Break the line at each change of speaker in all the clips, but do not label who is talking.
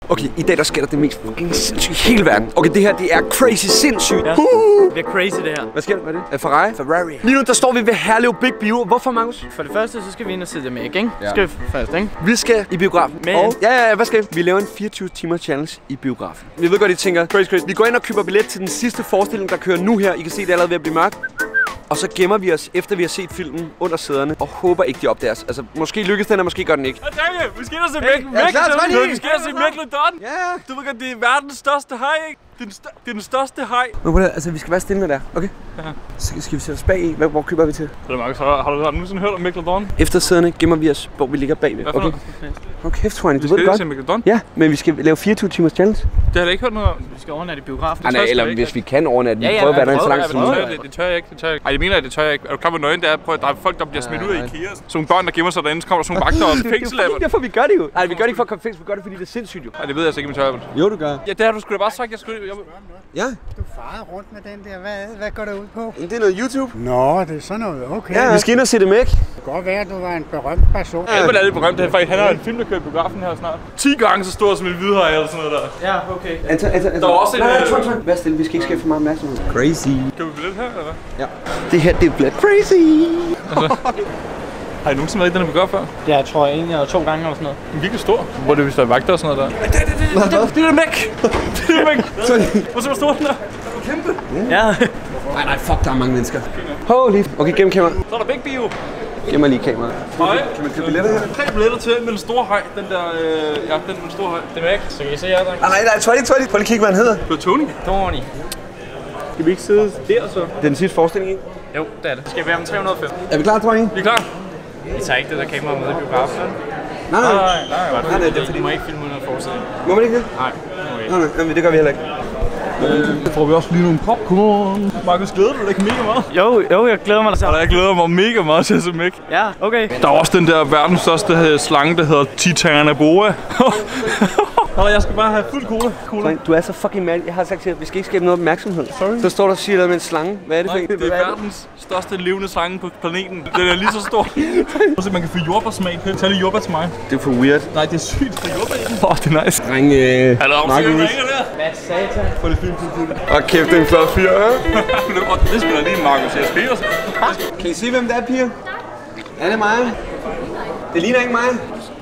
Okay, i dag der sker der det mest fucking sindssyge i hele verden. Okay, det her, det er crazy sindssygt.
Ja. Det er crazy, det her.
Hvad sker der med det? Ferrari. Lige nu, der står vi ved Herlev Big Bio. Hvorfor, Magnus?
For det første, så skal vi ind og se det med, ikke?
Ja.
Skal vi først, ikke?
Vi skal i biografen.
Men...
Og, ja, hvad skal vi? Vi laver en 24 timer challenge i biografen. Vi ved godt, I tænker, crazy. Vi går ind og køber billet til den sidste forestilling, der kører nu her. I kan se, det er allerede ved at blive mørkt. Og så gemmer vi os, efter vi har set filmen, under sæderne, og håber ikke, de opdager os. Altså, måske lykkes den, og måske gør den ikke.
Vi skal ind og se Megalodon. Vi skal ind og se Megalodon.
Ja.
Du ved godt, det er verdens største haj, ikke? Det er den største haj.
Men altså, vi skal være stille der, okay? Ja. Så skal vi sætte os bag i. Hvor køber vi til?
Det er Marcus, har du nogensinde hørt om Megalodon?
Efter sæderne gemmer vi os, hvor vi ligger bagved. Okay? Okay, kæft, Tony, du ved det godt.
Vi skal se Megalodon?
Ja, men vi skal lave 24 timers challenge.
Det har jeg ikke hørt noget om. Vi skal overnatte i biografen.
Nej, eller hvis vi kan overnatte. Vi prøver at være der så lang tid.
Det tør jeg ikke. Ej, jeg mener, det tør jeg ikke. Er du klar, hvor nøgen det er? Der er folk, der bliver smidt ud af IKEA. Så nogle børn, der gemmer sig derinde, så kommer der sådan nogle vagter og fængsel af dem.
Derfor vi gør det jo. Nej, vi gør det ikke for at komme fængsel, vi gør det fordi det er sindssygt jo.
Nej, det ved jeg altså ikke, om jeg tør.
Jo, du gør.
Ja, det har du sgu da bare sagt, jeg skulle...
Ja.
Du farede rundt med den der. Hvad går det ud på?
Det er noget YouTube.
Nå, det er sådan noget. Okay.
Ja, vi skal ind og se det med.
Det kan godt være, at du var en berømt person.
Ja, men er det berømt? Det er faktisk, han har en film, der kører i biografen her snart. 10 gange så stor som en hvidhaj eller sådan noget der. Ja, okay. Der er også en...
Vær stille, vi skal ikke skabe for meget opmærksomhed. Crazy.
Kan vi billet her, eller hvad?
Ja. Det her, det er blevet crazy.
Har I nogensinde været i den her biograf før?
Ja, jeg tror 1 eller 2 gange eller sådan noget.
Den er virkelig stor. Hvor det hvis der er vagter og sådan noget der. Det er Mæk! Det er Mæk! Hvor stor den er? Kæmpe!
Ja.
Nej, fuck, der er mange mennesker. Holy. Okay, gem kameraet.
Så er der Big Bio.
Gemmer lige kameraet.
Hej.
Kan man købe billetter her?
3 billetter til med den store haj. Den der, ja, den med den store haj. Det er Mæk. Så kan I se jer, der.
Nej, Tony. Prøv lige at kigge, hvad han hedder.
Det er Tony. Skal vi ikke sidde der så? Det
er den sidste forestilling, ikke?
Jo, det er det. Skal vi være med 305?
Er vi klar, Tony?
Vi er klar.
I tager ikke det der kamera med i biografen?
Nej.
Det er fordi, må ikke filme under forestilling.
Må man ikke det?
Nej.
Nej, det gør vi heller ikke.
Så får vi også lige nogle popcorn. Markus, glæder du dig ikke mega meget?
Jo, jeg glæder mig.
Jeg glæder mig mega meget til at se Mæk.
Ja, okay.
Der er også den der verdens største slange, der hedder Titanoboa. Jeg skal bare have fuld cola.
Du er så fucking mad. Jeg har sagt til dig, at vi skal ikke skabe noget opmærksomhed. Sorry. Så står der og siger noget med en slange. Hvad er det for en?
Det er verdens største levende slange på planeten. Den er lige så stor. Så man kan få jordbærsmag. Tag lige jordbær til mig.
Det er for weird.
Nej, det er sygt. Det er jordbær i den. Det er nice. Hallo,
Markus.
Hvad
satan?
For det fint.
Og kæft, det er en flot fyr,
Det spiller lige Markus. Jeg spiller.
Kan I se, hvem det er, piger? Er det mig? Det ligner ikke mig.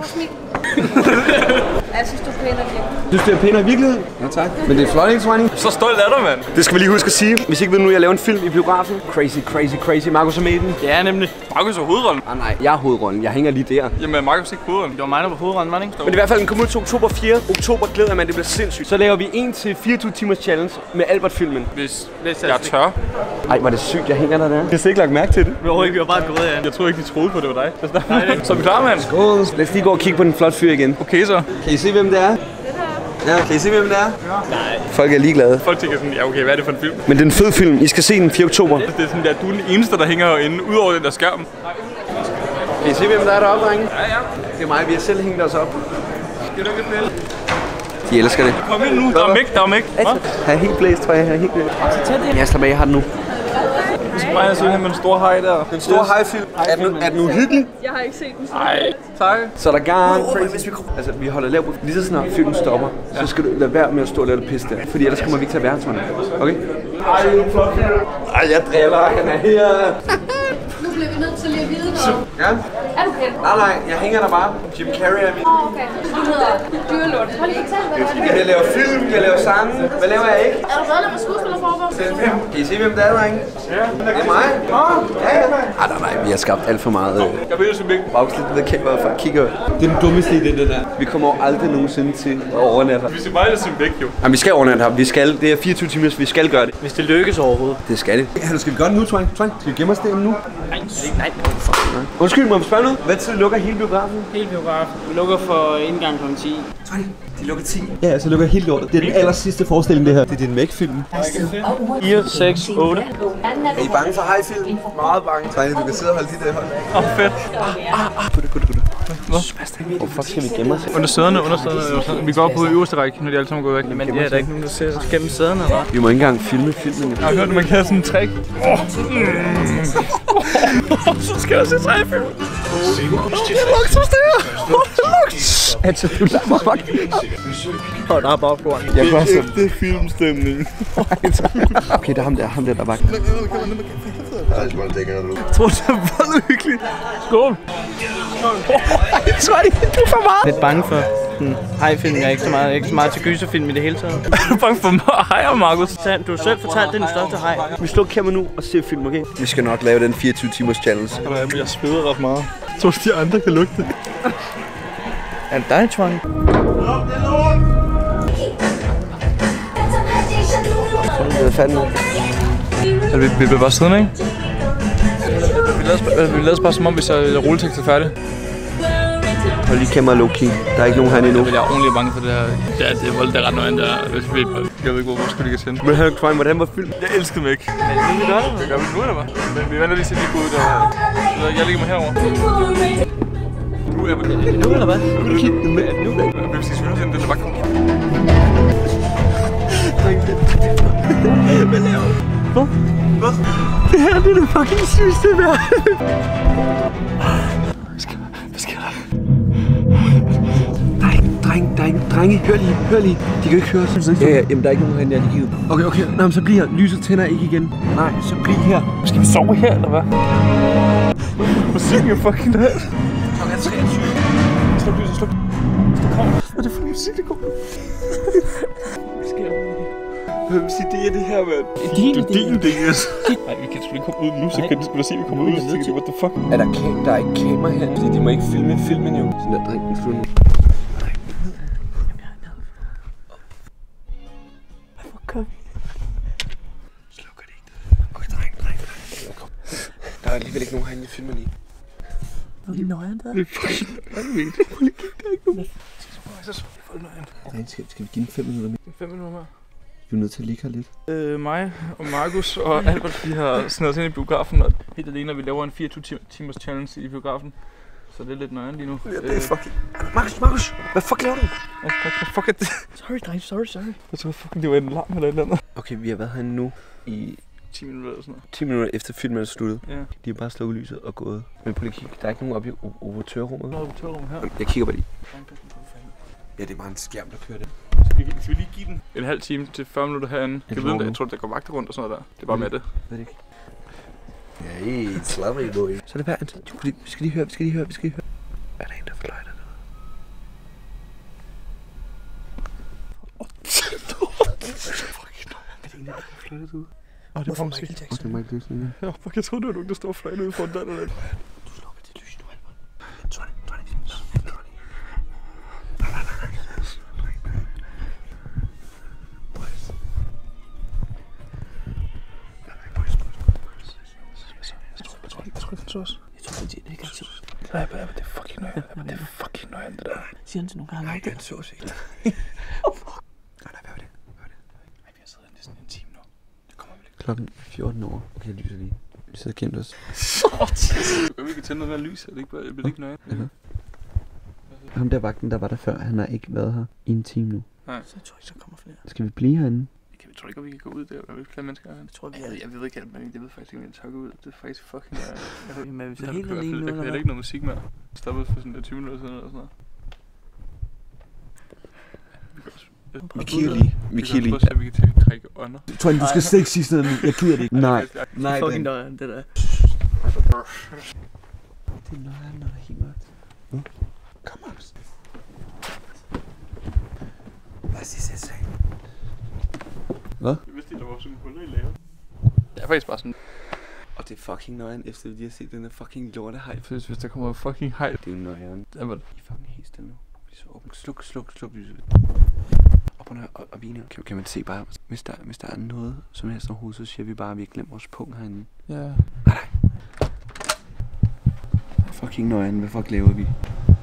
Jeg synes, du er pænere virkelig.
Synes du, det er pænere i virkeligheden? Ja, tak. Men det er flot, ikke, Tony?
Så stolt er du, mand.
Det skal vi lige huske at sige. Hvis I ikke ved nu, jeg laver en film i biografen. Crazy. Markus er med i den.
Ja, nemlig.
Markus er hovedrollen.
Nej, jeg er hovedrollen. Jeg hænger lige der.
Jamen, Markus er ikke hovedrollen.
Det var mig, der var hovedrollen, var det ikke?
Men i hvert fald, den kommer ud til oktober 4. Oktober glæder man, det bliver sindssygt. Så laver vi 1-24 timers challenge med Albert-filmen.
Hvis jeg tør.
Ej, var det sygt, jeg hænger der. Jeg har ikke lagt mærke til det.
Vi var bare gået af.
Jeg tror ikke, de troede på, det var dig. Så er vi klar, mand?
Skål. Lad os lige gå og kigge på den flotte fyr igen.
Okay, så.
Kan I se, hvem det er? Ja, kan I se, hvem det er?
Nej.
Folk er ligeglade.
Folk tænker sådan, ja okay, hvad er det for en film?
Men det er en fed film. I skal se den 4. oktober.
Det er sådan der, du er den eneste, der hænger herinde, ud over den der skærm.
Kan I se, hvem der er deroppe, drenge?
Ja.
Det er mig, vi har selv hængt os op.
Skal du ikke spille?
De elsker det.
Kom ind nu, der er Mæk.
Jeg er helt blæst, tror jeg. Jeg slapper af, jeg har den nu.
Vi skal bare se med den store haj der.
Den store hajfilm. Er den uhyggelig?
Jeg har ikke set den.
Nej. Tak.
Så er der gang. Altså, vi holder lav på. Lige så snart filmen stopper, så skal du lade være med at stå og lade det pisse der. Fordi ellers kommer vi ikke til at være, Tony. Okay? Ej, jeg driller. Han er her.
Nu bliver vi nødt til lige at vide noget.
Ja?
Er du kendt?
Nej, jeg hænger der bare. Jim Carrey er min.
Okay. Du hedder Dyrlund. Prøv lige at fortælle, hvad det er.
Jeg laver film, jeg laver sange. Hvad laver jeg ikke?
Er du medlem af skuespillerforbund?
Kan I se, hvem det er, drenge? Ja. Det er mig. Ja. Nej, vi har skabt alt for meget.
Jeg ved det så ikke.
Bagslidt ved kameraet, folk kigger. Det er den dummeste idé, det der. Vi kommer aldrig nogensinde til at overnatte.
Vi skal bare se væk, jo.
Jamen, vi skal overnatte her. Det er 24 timer, vi skal gøre det.
Hvis det lykkes overhovedet.
Det skal det. Ja, skal vi gøre det nu, Twain? Skal vi gemme os derinde nu?
Nej.
Undskyld, må vi spørge noget? Hvad tid lukker hele biografen?
Hele biografen. Vi lukker for indgang kl. 10.
Twain, de lukker 10. Ja, så lukker helt lortet. Det er den aller sidste forestilling, det her. Det er din Mæk-film.
4, 6, 8.
Er I bange for hajfilm? Meget bange. Twain, du kan sidde og holde dit hold.
Fedt.
Hvor fuck skal vi gemme os?
Under sæderne. Vi går på øverste række, når de alle sammen går væk.
Men det er der ikke nogen, der ser os gennem sæderne, eller?
Vi må ikke engang filme filmen.
Jeg har hørt, at man kan have sådan en trick. Så skal der se 3 film.
luksus det her! Luksus! Altså, du lader mig fuck.
Og der er popcorn.
Jeg kan også... Det er filmstemning.
Okay, det er ham der vagt. Jeg tror, det er voldelig hyggeligt.
Skål!
Jeg tror ikke, du er for meget.
Lidt bange for hajfilm. Jeg er ikke så meget til gyserfilm i det hele taget.
Er du bange for hajer, Markus?
Du har selv fortalt, det er den største haj.
Vi slukker kameraet nu og ser film, okay? Vi skal nok lave den 24 timers challenge.
Jeg sveder ret meget. Jeg tror, de andre kan lugte det.
Er det dig, Twang?
Det er fandme.
Vi bliver bare siddende, ikke? Vi lader os bare som om, hvis rulletekst er færdig.
Hold lige kameraet low-key. Der er ikke nogen herinde endnu.
Jeg er ordentligt bange for det her. Det er ret noget andet, der. Jeg ved ikke, hvor skulle det tænde.
Men Twine, hvordan var filmen?
Jeg elskede mig ikke. Men vi gør det. Det gør vi nu, eller hvad? Men vi venter lige til de går ud der. Jeg ligger mig herover. Nu er vi.
Nu eller hvad?
Nu. Vi vil sige, at den er bare kommet.
Hvad laver du? Hvad? Det her det er det fucking sygeste i verden. Hvad sker der? Drenge, hør lige. De kan ikke høre os. Ja, jamen der er ikke nogen herinde, der er lige givet. Okay. Nå, men så bliv her. Lyset tænder ikke igen. Nej, så bliv her.
Skal vi sove her, eller hvad? Musikken er fucking ned.
Klokken er 23.
Sluk lyset, sluk.
Hvad er det for musik, der går? Hvad sker der? Hvad vil sige, det er det her, mand?
Det er din idé, altså. Nej, vi kan selvfølgelig ikke komme ud nu, så kan du da se, at vi kommer ud. Så tænker what the fuck?
Der er ikke kamera her, fordi de må ikke filme filmen jo. Sådan der, drengen slut nu. Hvor kom I? Slukker det ikke. Okay, dreng. Der er alligevel ikke nogen herinde, der filmer lige.
Hvor er det nøjeren der?
Det er fucking nøjeren.
Prøv lige kigge, der er ikke nogen.
Så er det nøjeren.
Skal vi give den 5 minutter mere?
5 minutter mere.
Vi er nødt til at ligge her lidt.
Mig og Markus og Albert, vi har snedet os ind i biografen, og helt alene, og vi laver en 24 timers challenge i biografen. Så det er lidt nøjeren lige nu.
Ja, det er fucking... Markus! Hvad fuck laver du?
Hvad fuck er det?
Sorry, dreng, sorry.
Jeg tror fucking, det var en larm eller et eller andet.
Okay, vi har været herinde nu i
10 minutter eller sådan noget.
10 minutter efter filmen er sluttet.
Ja.
De har bare slukket lyset og gået. Men prøv lige at kigge. Der er ikke nogen oppe i operatørrummet.
Der er operatørrummet her.
Jeg kigger bare lige. Ja, det er bare en skærm, der kører det.
Skal vi lige give den en halv time til 40 minutter herinde? Jeg tror, der går vagter rundt og sådan noget der. Det er bare med det.
Ved det ikke. Ja, slap mig boy. Så er det værd. Vi skal lige høre. Er der en, der fløjter noget? Er det en, der fløjter ud?
Det er måske.
Det er Michael Jackson.
Ja, fuck, jeg troede, det var nogen, der står og fløjter ude foran den eller lidt.
Du slukker det lys nu, Albert. Tony.
Nej, det er fucking nøjeren. Det er fucking nøjeren, det der.
Siger han til nogen gange?
Nej, han så sig. Nej, hvad var det?
Nej, vi har siddet i næsten en time nu. Det kommer vel ikke.
Klokken 14 år. Okay, jeg lyser lige. Vi sidder kendt os.
Vi kan tænde noget mere lys, er det ikke nøjeren?
Ham der vagten, der var der før, han har ikke været her i en time nu.
Nej.
Så jeg tror ikke, så kommer flere.
Skal vi blive herinde?
Jeg tror ikke, at vi kan gå ud der, og der er flere mennesker herinde. Jeg ved ikke, men jeg ved faktisk ikke, om jeg tør gå ud. Det er faktisk fucking
Jamen, er vi så
der
helt alene nu,
der kører ikke noget musik mere. Stoppet for sådan 20 minutter siden eller sådan noget.
Vi kigger lige.
Vi kigger lige. Vi kan trække ånder.
Tony, du skal slet ikke sige sådan noget. Jeg gider det ikke. Nej.
Nej, fucking nøjeren, det der.
Det er nøjeren, når der er helt mørkt. Kom on. Hvad siger jeg? Hvad?
Jeg vidste ikke, der var sådan en huller i lavet. Det er faktisk bare sådan.
Og det er fucking nøjeren, efter vi lige har set den der fucking lortehej.
Hvis der kommer fucking hej.
Det er jo nøjeren.
Det var det.
I er fucking helt stille nu. Så åbent. Sluk lyset. Og viner. Kan man se bare, hvis der er noget som helst overhovedet, så siger vi bare, at vi har glemt vores punkt herinde.
Ja.
Nej. Fucking nøjeren. Hvad fuck laver vi?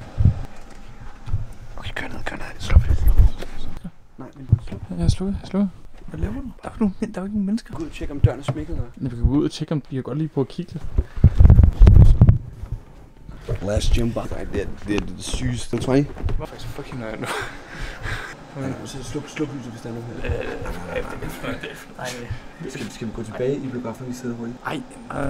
Okay, kør ned. Sluk. Nej, men sluk.
Jeg slukker. Hvad laver du? Der er jo ikke nogen mennesker.
Gå ud og tjekke, om døren er smækket der.
Vi kan gå ud og tjekke, om de kan godt lige på at kigge lidt.
Last jump back. Det er det sygeste, tror jeg.
Det er faktisk fucking nøjeren nu.
Sluk lyset, hvis der er noget her. Skal vi gå tilbage i biografen, vi sidder hurtigt?
Ej.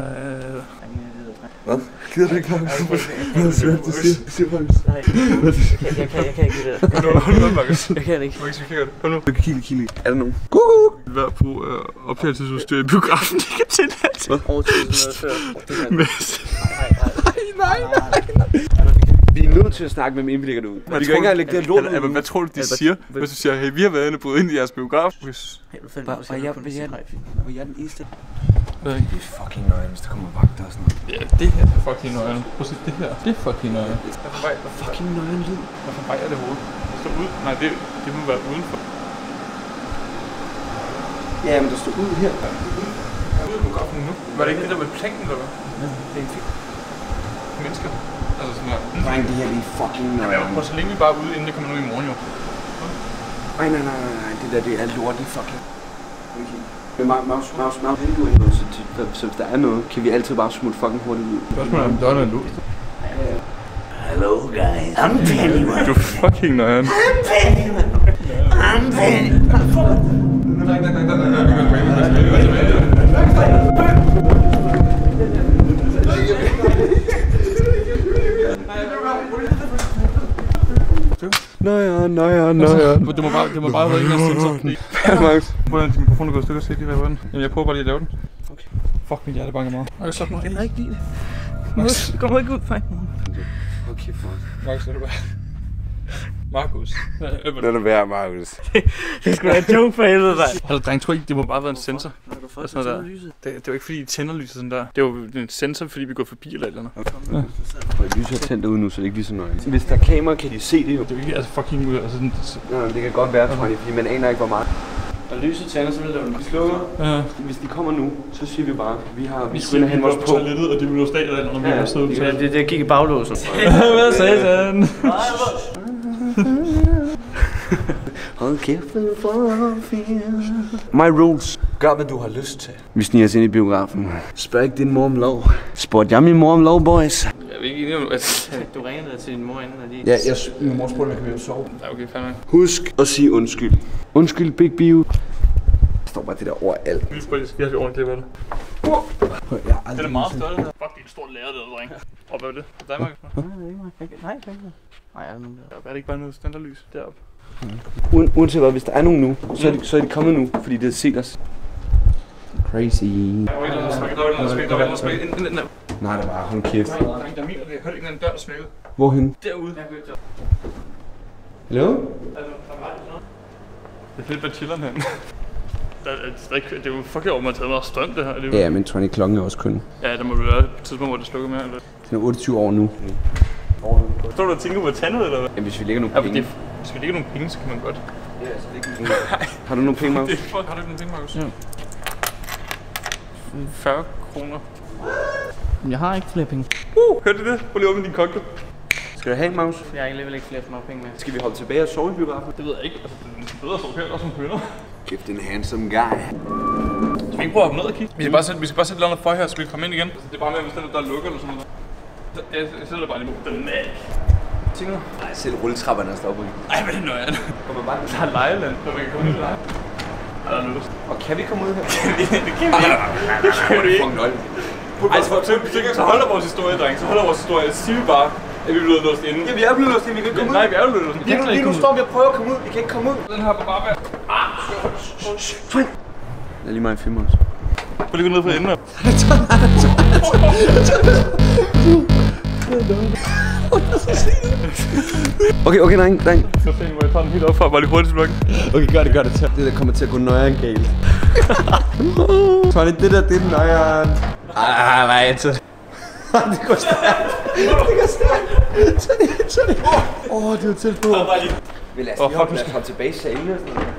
Hvad? Gider du ikke, Markus? Det er svært, du siger, Markus.
Nej, jeg kan ikke det der.
Hold nu, Markus.
Jeg kan ikke.
Hold nu.
Du kan kigge. Er der nogen?
Hver brug af optagelsesudstyr i biografen, det kan til det.
Hvad?
Over 1000
Nej.
Vi er nødt til at snakke med dem, inden vi lægger det ud. Vi kan ikke engang lægge det her lort ud.
Hvad tror du, de siger? Hvis du siger, hey, vi har været inde og brudt ind i jeres biograf.
Var jeg den eneste? Det er fucking nøje, hvis der kommer vagter og sådan noget.
Ja, det her er fucking nøjeren. Prøv at se det her. Det er fucking nøjeren.
Fucking nøjeren lyd.
Hvorfor vejer det hovedet? Det står ud. Nej, det må være udenfor.
Ja, men der står ud her.
Ude i biografen nu. Var det ikke det der med planken, eller hvad?
Ja, det er en film.
Mennesker. Altså sådan her.
Dreng, det her det er fucking nøjeren.
Prøv så længe vi bare ude, inden det kommer nu i morgen jo.
Nej. Det der, det er lortet fucking. Men Maus, vinduer er noget, så hvis der er noget, kan vi altid bare smutte fucking hurtigt ud.
Spørgsmålet om døren er låst.
Hello guys, I'm Pennywise.
Du er fucking nøjeren.
I'm Pennywise. Nøjeren.
Det må bare være en af sensor.
Ja, Max.
Hvordan din mikrofon er gået i stykker, så ikke lige hvad den. Jamen jeg prøver bare lige at lave den. Okay. Fuck, mit hjerte banker meget. Okay, så
Jeg kan ikke lide det. Kommer ikke ud, faktisk.
Okay, fuck.
Markus, er du bare... Markus.
Lad det være, Markus.
Det skulle være en joke for helvede, mand.
Altså, dreng, tror ikke, det må bare være en sensor. Det er jo ikke fordi, I tænder lyset sådan der. Det er jo en sensor, fordi vi går forbi eller andet.
Ja. Lyset er tændt derude nu, så det er ikke lige så nøje. Hvis der er kamera, kan de se det jo.
Det er jo ikke altså fucking ud. Altså,
nej, men det kan godt være, fordi man aner ikke, hvor meget.
Og lyset tænder, så vil det jo
Vi slukker.
Ja.
Hvis de kommer nu, så siger vi bare, vi
skal
hen vores på.
toilettet, og de vil jo stadig eller andet, når vi sidder ude.
Det gik i baglåsen.
Hvad sagde han?
Hold kæft for My rules. Gør, hvad du har lyst til. Vi sniger os ind i biografen. Spørg ikke din mor om lov. Spurgte jeg min mor om lov, boys?
Jeg er ikke enig om, at...
Du ringede til din mor inden, og de...
Ja, min mor spurgte, om jeg kan blive sove.
Ja, okay, fandme.
Husk at sige undskyld. Undskyld, Big Bio. Der står bare det der overalt.
Vi skal have ordentligt ved det. Det er meget større, det her. Fuck, det er en stor lærer, det der, dreng. Og hvad er det? Er det dig, Markus?
Nej, jeg er nogen der.
Er det ikke bare noget standardlys deroppe?
Uanset hvad, hvis der er nogen nu, så er de kommet nu, fordi det er set os. Crazy.
Der var smækket.
Nej, det er bare, hold kæft.
Der mener det. Jeg hørte ikke en dør smækket.
Hvorhen?
Derude.
Hallo?
Det er fedt, hvad chilleren hen. Det er jo fucking over, man har taget meget strøm, det her.
Ja, men 20 klokken er også kun.
Ja, der må du være på et tidspunkt, hvor det slukker mere, eller?
Den er 28 år nu.
Står du og tænker på at tage noget, eller hvad?
Jamen, hvis vi lægger nogle penge.
Hvis vi lægger nogle penge, så kan man godt.
Ja, så lægger Har du nogle penge, Markus?
Har du ikke nogle penge, Markus? Ja. 40 kroner.
Jeg har ikke flere penge.
Hørte du det? Prøv lige at åbne din konto.
Skal du have, Magnus?
Jeg har alligevel ikke flere for meget penge med.
Skal vi holde tilbage og sove i biografen?
Det ved jeg ikke. Altså, det er bedre at sove her, også som pønner.
Kæft, en handsome guy.
Skal vi ikke prøve at hoppe ned og kigge? Vi skal bare sætte noget for her, så vi kan komme ind igen. Altså, det er bare med, hvis der er lukket eller sådan noget. Jeg sætter bare lige på den af. Tænker du?
Nej, selv rulletrapperne står på.
Ej, hvad er det nøjeren?
Kommer bare
Der er lejeland, så vi kan komme ud og lege. Er der noget?
Og kan vi komme ud her?
Det kan vi ikke. Det kan vi ikke. Ej, så holder vores historie, dreng. Så holder vores historie. Siger vi bare, at vi er blevet låst inde.
Ja, vi er blevet låst inde. Vi kan ikke komme ud.
Nej, vi er jo blevet låst inde.
Lige nu står vi og prøver at komme ud. Vi kan ikke komme ud.
Den her på bare bær.
Lad lige mig filme os.
Prøv lige at gå ned for enden her.
Okay, dreng.
Så se, hvor jeg tager den helt op for, bare lige hurtigt vloggen.
Okay, gør det. Det der kommer til at gå nøjeren galt. Tony, det der, det er nøjeren. Nej, altså. Det går stærkt. Tony. Det var tæt på. Vi lader os lige hoppe tilbage i salen.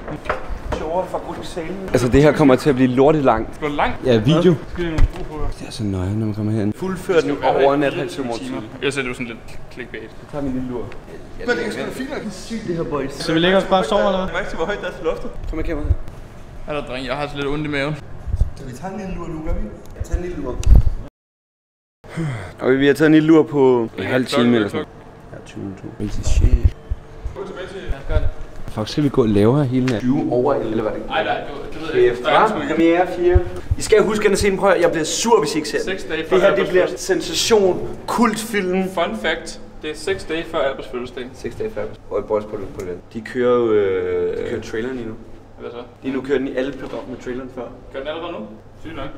Altså, det her kommer til at blive lortet langt.
Skal du langt?
Ja, video.
Skal det
Det er så nøje, når man kommer herhen. Fuldført nu over en 1,5 timer.
Jeg ser det jo sådan lidt clickbait.
Så tager vi en lille lur.
Men det er sgu da fint nok.
Sygt det her, boys.
Så vi lægger os bare og sover, eller hvad?
Mærke til, hvor højt der er til loftet.
Kom med kameraet.
Hallo, dreng. Jeg har så lidt ondt i maven.
Så vi tager en lille lur nu, gør vi? Jeg tager en lille lur. Okay, vi har taget en lille lur på en halv time eller sådan. Ja, 20 minutter. Crazy shit.
Gå tilbage til... Ja, gør det.
Fuck, skal vi gå og lave her hele natten? 20 over, eller hvad det?
Nej, det ved jeg ikke.
Premiere 4. I skal huske at se den, prøv. Jeg bliver sur, hvis I ikke ser den.
6 dage før
det her, det bliver sensation, kultfilm.
Fun fact. Det er 6 dage før Alberts fødselsdag.
6 dage før. Og boys på det. De kører jo de kører traileren lige nu.
Hvad så?
Lige nu kører den i alle programmer med traileren før.
Gør den allerede nu? Sygt nok.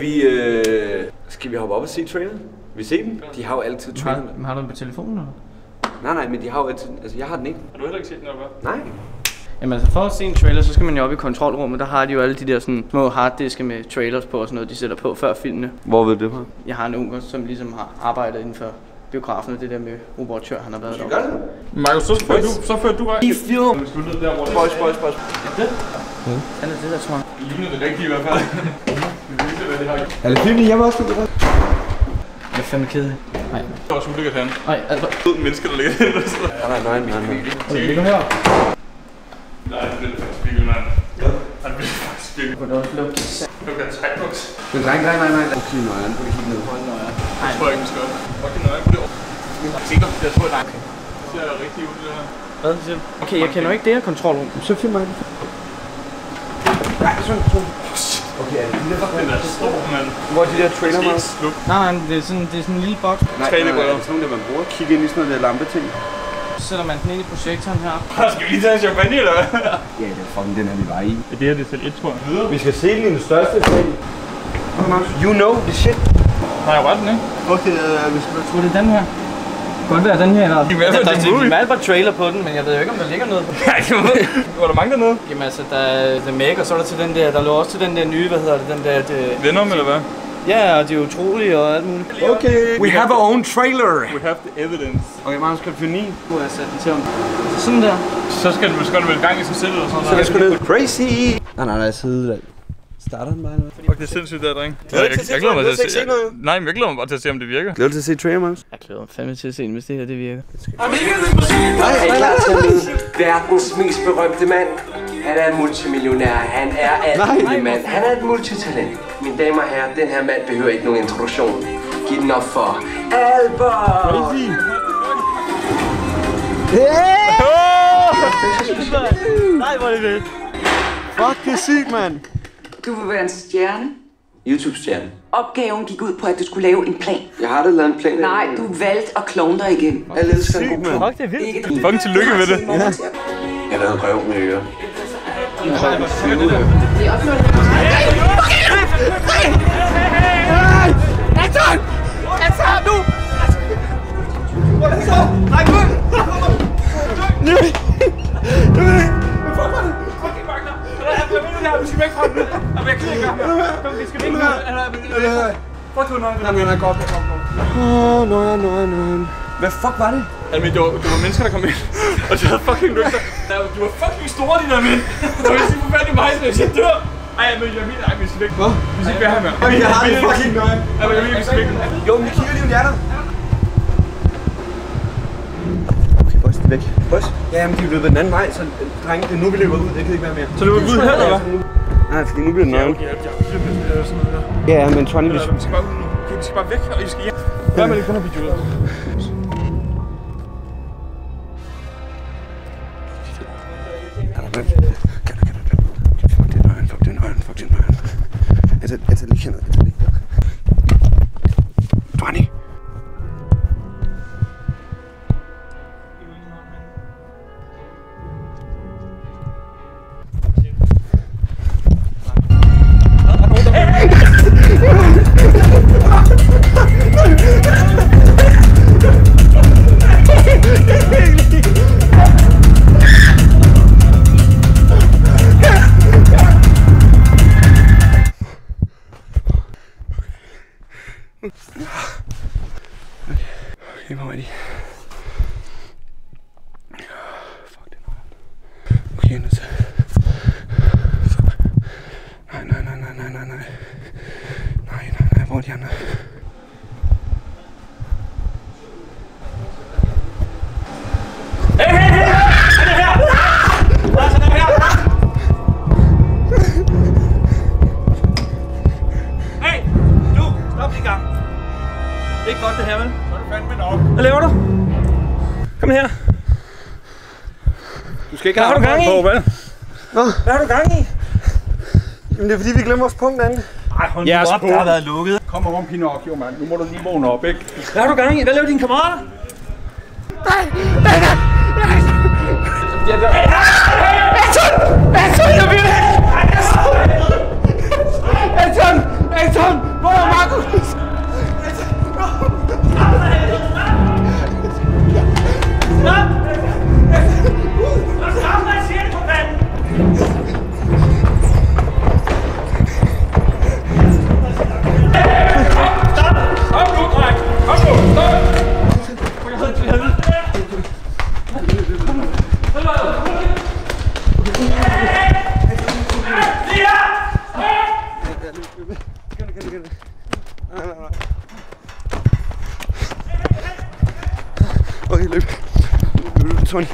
Skal vi hoppe op og se traileren? Vil I se den? De har jo altid traileren.
Har du den på telefonen eller?
Nej, men de har jo altid... Altså, jeg har den ikke.
Har du heller ikke set den, eller hvad?
Nej.
Jamen altså, for at se en trailer, så skal man jo op i kontrolrummet. Der har de jo alle de der sådan små harddiske med trailers på og sådan noget, de sætter på før filmene.
Hvor ved du det fra?
Jeg har en unge, som ligesom har arbejdet inden for biografen, og det der med operatør, han har været der.
Gør det?
Markus, så fører du vej.
I film!
Vi skulle ned der, hvor det
Boys.
er det?
Han er det der, tror jeg.
Det ligner det rigtigt i hvert fald. Vi ved ikke, hvad det har.
Er det filmen hjemme også?
Jeg er fandme ked af. Nej.
Det var også ulækkert herinde.
Nej, altså.
Død mennesker, der ligger herinde.
Nej.
Det ligger her.
Nej, det bliver faktisk virkelig, mand. Ja. Det bliver faktisk virkelig.
Kunne du også lukke?
Du kan trække buks.
Men nej. Okay, nøjeren. Du kan kigge ned.
Jeg tror ikke, vi skal op. Okay, nøjeren på det år. Jeg tror, det er langt. Det ser rigtig ud, det her.
Hvad siger du? Okay, jeg kender ikke det her kontrolrum.
Så filmer jeg det. Nej, sådan. Okay, er det den der?
Den er stor, mand.
Hvor er de der trailer med?
Nej, det er sådan en lille boks.
Nej, det er sådan nogle, der man bruger. Kigge ind i sådan noget der lampeting.
Så sætter man den ind i projektoren her.
Skal vi lige tage en champagne, eller hvad?
Ja, det er fucking den her, vi var i.
Det her, det er til 1, tror jeg.
Vi skal se den i den største sal. You know the shit.
Nej, jeg var den, ikke?
Okay,
Jeg tror, det er den her. Godt være den her, eller? Der er alt bare trailer på den, men jeg ved jo ikke, om der ligger noget på den.
Nej, var der mange dernede?
Jamen altså, der er The Meg, og så er der til den der, der lå også til den der nye, hvad hedder det, den der...
Venom, eller hvad?
Ja, og de er utrolige og alt muligt.
Okay, we have our own trailer.
We have the evidence.
Okay, Magnus, kan du finde 9?
Nu har jeg sat den til om. Sådan der.
Så skal den vel i gang i sig selv, eller sådan
Så jeg skulle ned. Crazy! Nej, sidde. Starter den bare noget?
Fuck, det er sindssygt der, dreng. Jeg glæder mig til at se. Nej, men jeg glæder mig bare til at se, om det virker.
Glæder du til at se trailer, Magnus?
Jeg glæder mig fandme til at se den, hvis det her det virker.
Er I klar til at møde verdens mest berømte mand? Han er en multimillionær. Han er alt mand. Han er et multitalent. Mine damer og herrer, den her mand behøver ikke nogen introduktion. Giv den op for Albert!
Nej, hvor er det fedt.
Fuck, det er sygt, mand.
Du vil være en stjerne.
YouTube-stjerne.
Opgaven gik ud på, at du skulle lave en plan.
Jeg har da lavet en plan.
Nej, du valgte at klone dig igen.
Jeg elsker en god plan.
Fuck, det er vildt.
Fucking tillykke med det.
Jeg lavede røv med ører.
Vi opnår
Vi skal væk fra den nu. Jeg kan ikke gøre. Vi skal væk nu. Fuck du, nøjen.
Jamen, jeg er godt. Nøjen. Hvad fuck var det?
Altså, det var mennesker, der kom ind, og de havde fucking lygter. De var fucking store, de der mænd. Og hvis de får fat i mig, så hvis jeg dør. Ej, men jeg mener, vi skal væk. Hvad? Vi skal ikke være her mere.
Okay, jeg har det fucking nøjen.
Ej, men jeg mener, vi skal væk.
Jo, men vi kigger lige om hjertet. Okay, boys, det er væk. Boys? Ja, men de er løbet den anden vej, så drenge, det er nu, vi løber ud. Det kan ikke være mere.
Så løber vi ud her, eller hvad?
Nej, fordi nu bliver det nøgen.
Ja,
Ja, men Tony, vi
skal bare ud nu. Okay, vi skal bare væk, og I skal hjem. Hvad med det kun har video ud?
Fuck den højen. Jeg tager lige kender. Tony! Okay, hvor er de? Fuck det nøj. Okay, jeg er nødt til. Nej, hvor er de andre?
Hey, du, stop lige gang. Det er ikke godt det her, vel? Så er det fandme nok. Hvad laver du? Kom her.
skal ikke
Hvad har du gang i?
Hvad har du gang i? Jamen det er fordi vi glemmer vores punkt, Anke.
Ej, hold nu op, der har været lukket.
Kom over, Pinocchio, mand. Nu må du lige vågne op, ikke?
Hvad har du gang i? Hvad laver dine kammerater?
Anton! Hvor er Markus? Okay, løb. Tony.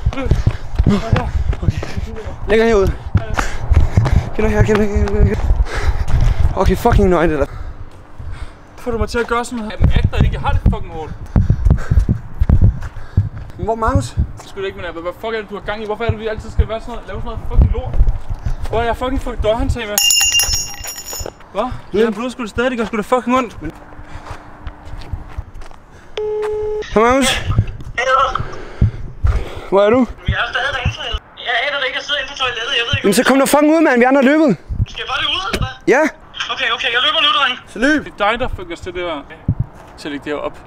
Okay. Længere herude. Kender her. Okay, fucking nøje det der.
Får du mig til at gøre sådan noget? Jamen, ægter ikke. Jeg har det fucking hårdt.
Hvor er Markus?
Det skulle ikke, men hvad fuck er det, du har gang i? Hvorfor er det, vi altid skal være sådan noget, lave sådan noget fucking lort? Hvor er jeg fucking fucking dørhåndtag med? Hvad? Jeg blod sgu da stadig, det gør sgu da fucking ondt.
Hej Markus. Hvor er du?
Jeg er stadig derinde for helvede. Jeg aner ikke, jeg sidder inde på toilettet. Jeg ved ikke,
Jamen så kom der fucking ud, mand. Vi andre har løbet.
skal jeg bare løbe ud, eller hvad?
Ja.
Okay, jeg løber nu, dreng.
Så løb.
Det er dig, der fik os til det her. Til at lægge det her op.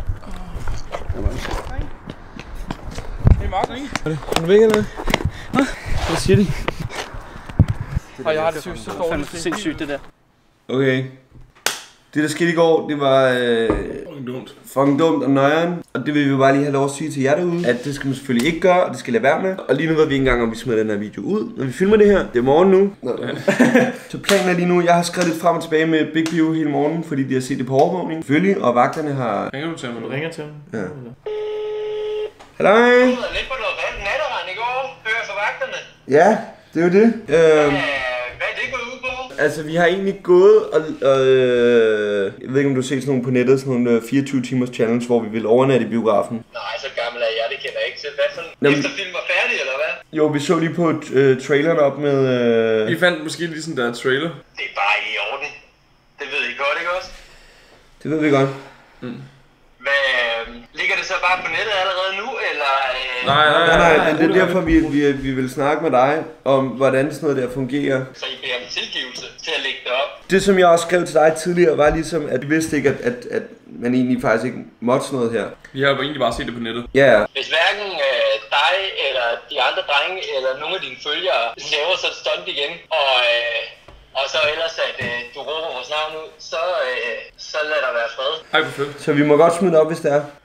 Hey Mark, ikke?
Er du væk eller hvad? Hvad siger de?
Og jeg har det så dårligt. Det er sindssygt, det der.
Okay. Det der skete i går, det var fucking dumt og nøjeren. Og det vil vi bare lige have lov at sige til jer derude, at det skal man selvfølgelig ikke gøre, og det skal lade være med. Og lige nu ved vi ikke engang, om vi smider den her video ud, når vi filmer det her. Det er morgen nu. Så planen er lige nu, jeg har skrevet lidt frem og tilbage med Big Bio hele morgenen, fordi de har set det på overvågning. Selvfølgelig, og vagterne har...
Ringer du til ham?
Ringer til ham?
Ja. Halløj!
Jeg var lidt på noget vand natterand i går. Hører for vagterne.
Ja, det er jo det.
Hvad er det gået ud på?
Altså, vi har egentlig gået og jeg ved ikke, om du har set sådan nogle på nettet, sådan nogle 24 timers challenge, hvor vi vil overnatte i biografen.
Nej, så gammel er jeg, det kender jeg ikke til. Hvad for en? Efter film var færdig, eller hvad?
Jo, vi så lige på traileren op med...
Vi fandt måske lige sådan der trailer.
Det er bare i orden. Det ved I godt, ikke også?
Det ved vi godt.
Hvad, ligger det så bare på nettet allerede nu, eller?
Nej, men det er derfor, vi vil snakke med dig om, hvordan sådan noget der fungerer.
Så I beder om tilgivelse til at lægge det op?
Det, som jeg også skrev til dig tidligere, var ligesom, at vi vidste ikke, at man egentlig faktisk ikke måtte sådan noget her.
Vi har jo egentlig bare set det på nettet.
Ja.
Hvis hverken dig, eller de andre drenge, eller nogle af dine følgere laver så et stunt igen, og så ellers, at du råber vores navn ud, så lad der være fred.
Hej, hvor fedt.
Så vi må godt smide det op, hvis det er.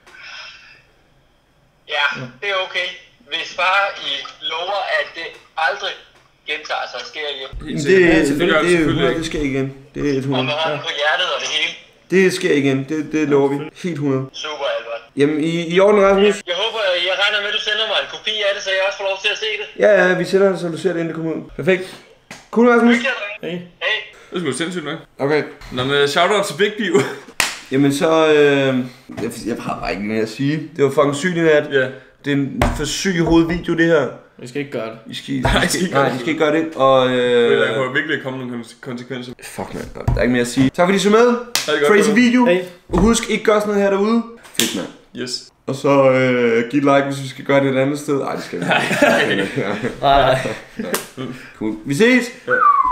Ja, det er okay. Hvis bare I lover, at det aldrig gentager sig og sker igen.
Det sker igen. Det er 100.
Og med hånden på hjertet og det hele.
Det sker igen. Det lover vi. Helt 100.
Super, Albert.
Jamen, i orden, Rasmus?
Jeg håber, jeg regner med, at du sender mig en kopi af det, så jeg også får lov til at se det.
Ja, vi sender det, så du ser det, inden det kommer ud. Perfekt. Cool, Rasmus.
Hey. Hey.
Det er sgu sindssygt nok.
Okay.
Nå, men shoutout til Big Bio.
Jamen så, jeg har bare ikke mere at sige. Det var fucking sygt i nat.
Ja.
Det er en for syg hovedvideo, det her.
Vi skal ikke gøre det.
I skal ikke gøre det. Og
Der må virkelig komme nogle konsekvenser.
fuck man, der er ikke mere at sige. Tak fordi I så med. Crazy video.
Hey.
Og husk, ikke gør sådan noget her derude. Fedt, mand.
Yes.
Og så giv et like, hvis vi skal gøre det et andet sted. Ej, det skal vi ikke.
Nej.
Cool. Vi ses.